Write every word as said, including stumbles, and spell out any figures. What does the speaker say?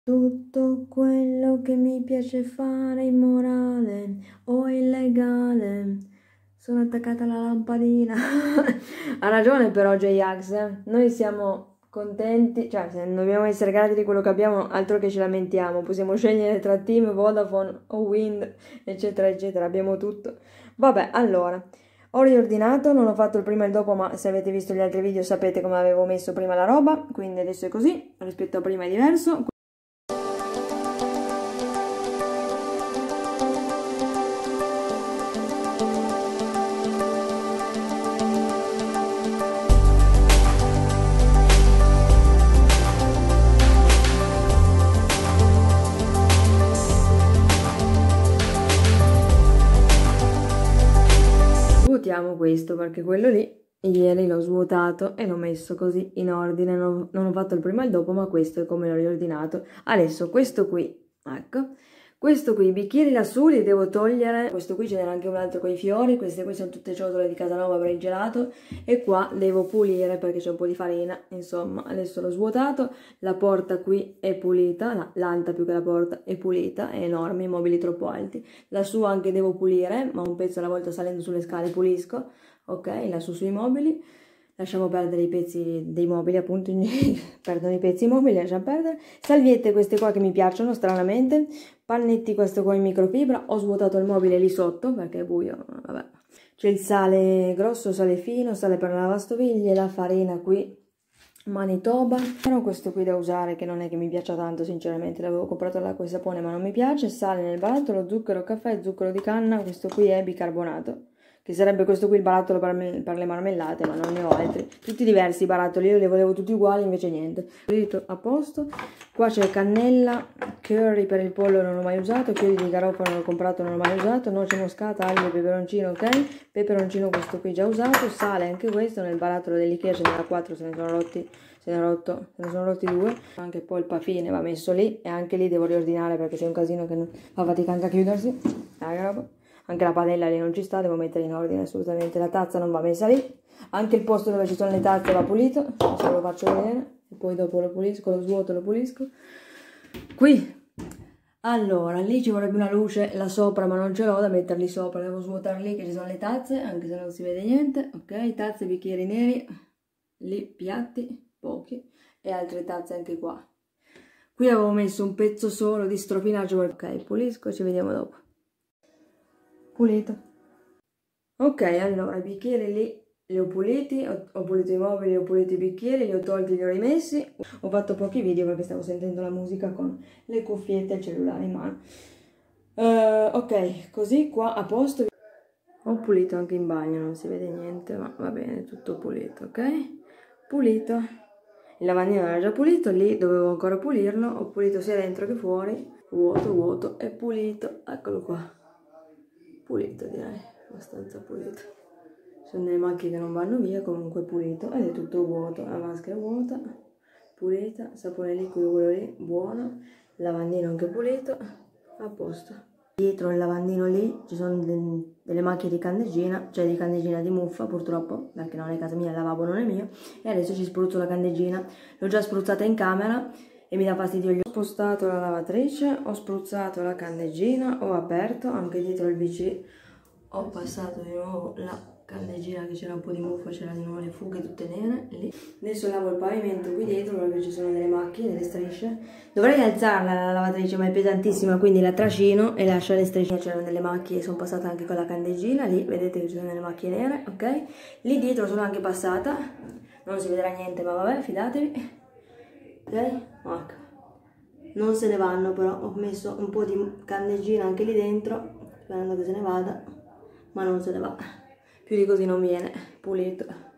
Tutto quello che mi piace fare immorale o illegale. Sono attaccata alla lampadina. Ha ragione però J-Ax, eh? Noi siamo contenti, cioè se dobbiamo essere grati di quello che abbiamo, altro che ci lamentiamo. Possiamo scegliere tra Team, Vodafone o Wind, eccetera, eccetera. Abbiamo tutto. Vabbè, allora, ho riordinato, non ho fatto il prima e il dopo, ma se avete visto gli altri video sapete come avevo messo prima la roba, quindi adesso è così, rispetto a prima è diverso. Svuotiamo questo perché quello lì ieri l'ho svuotato e l'ho messo così in ordine, non, non ho fatto il prima e il dopo, ma questo è come l'ho riordinato. Adesso questo qui, ecco, questo qui, i bicchieri lassù li devo togliere, questo qui ce n'era anche un altro con i fiori, queste qui sono tutte ciotole di Casanova per il gelato e qua devo pulire perché c'è un po' di farina, insomma, adesso l'ho svuotato, la porta qui è pulita, l'alta più che la porta è pulita, è enorme, i mobili troppo alti, lassù anche devo pulire, ma un pezzo alla volta salendo sulle scale pulisco, ok, lassù sui mobili. Lasciamo perdere i pezzi dei mobili, appunto, perdono i pezzi mobili, lasciamo perdere. Salviette queste qua che mi piacciono stranamente, pannetti questo qua in microfibra, ho svuotato il mobile lì sotto perché è buio, vabbè. C'è il sale grosso, sale fino, sale per la lavastoviglie, la farina qui, Manitoba. Però questo qui da usare che non è che mi piaccia tanto, sinceramente, l'avevo comprato all'acqua e sapone ma non mi piace, sale nel barattolo, zucchero, caffè, zucchero di canna, questo qui è bicarbonato. Che sarebbe questo qui il barattolo per, per le marmellate, ma non ne ho altri. Tutti diversi i barattoli, io li volevo tutti uguali, invece niente. A posto. Qua c'è cannella, curry per il pollo non ho mai usato, chiodi di garofano l'ho comprato non ho mai usato, noce moscata, aglio e peperoncino, ok. Peperoncino questo qui già usato, sale anche questo, nel barattolo dell'Ikea ce n'era quattro, se ne sono rotti, se ne, rotto, se ne sono rotti due. Anche poi il pafine va messo lì, e anche lì devo riordinare perché c'è un casino che non fa fatica anche a chiudersi. Ah, roba. Anche la padella lì non ci sta, devo mettere in ordine assolutamente. La tazza non va messa lì. Anche il posto dove ci sono le tazze va pulito. Adesso ve lo faccio vedere. E poi dopo lo pulisco, lo svuoto, lo pulisco. Qui. Allora, lì ci vorrebbe una luce là sopra, ma non ce l'ho da metterli sopra. Devo svuotare lì che ci sono le tazze, anche se non si vede niente. Ok, tazze, bicchieri neri. Lì piatti, pochi. E altre tazze anche qua. Qui avevo messo un pezzo solo di stropinaggio. Ok, pulisco e ci vediamo dopo. Pulito. Ok, allora i bicchieri lì li ho puliti, ho, ho pulito i mobili, ho pulito i bicchieri, li ho tolti, li ho rimessi. Ho fatto pochi video perché stavo sentendo la musica con le cuffiette e il cellulare in mano. Uh, ok, così qua a posto. Ho pulito anche in bagno, non si vede niente, ma va bene, tutto pulito, ok? Pulito. Il lavandino era già pulito, lì dovevo ancora pulirlo, ho pulito sia dentro che fuori. Vuoto, vuoto e pulito, eccolo qua. Pulito direi, abbastanza pulito. Sono delle macchie che non vanno via, comunque pulito ed è tutto vuoto. La vasca è vuota, pulita, sapone liquido quello lì, buono, lavandino anche pulito, a posto. Dietro il lavandino lì ci sono de delle macchie di candeggina, cioè di candeggina di muffa purtroppo, perché non è casa mia, il lavabo non è mio, e adesso ci spruzzo la candeggina. L'ho già spruzzata in camera e mi dà fastidio. Ho spostato la lavatrice, ho spruzzato la candeggina, ho aperto anche dietro il V C, ho passato di nuovo la candeggina che c'era un po' di muffa, c'erano di nuovo le fughe tutte nere lì. Adesso lavo il pavimento qui dietro perché ci sono delle macchie, delle strisce. Dovrei alzarla la lavatrice ma è pesantissima, quindi la trascino e lascio le strisce. C'erano delle macchie, sono passata anche con la candeggina, lì vedete che ci sono delle macchie nere, ok? Lì dietro sono anche passata, non si vedrà niente ma vabbè, fidatevi. Ok? Ecco. Non se ne vanno però, ho messo un po' di candeggina anche lì dentro, sperando che se ne vada, ma non se ne va. Più di così non viene, pulito.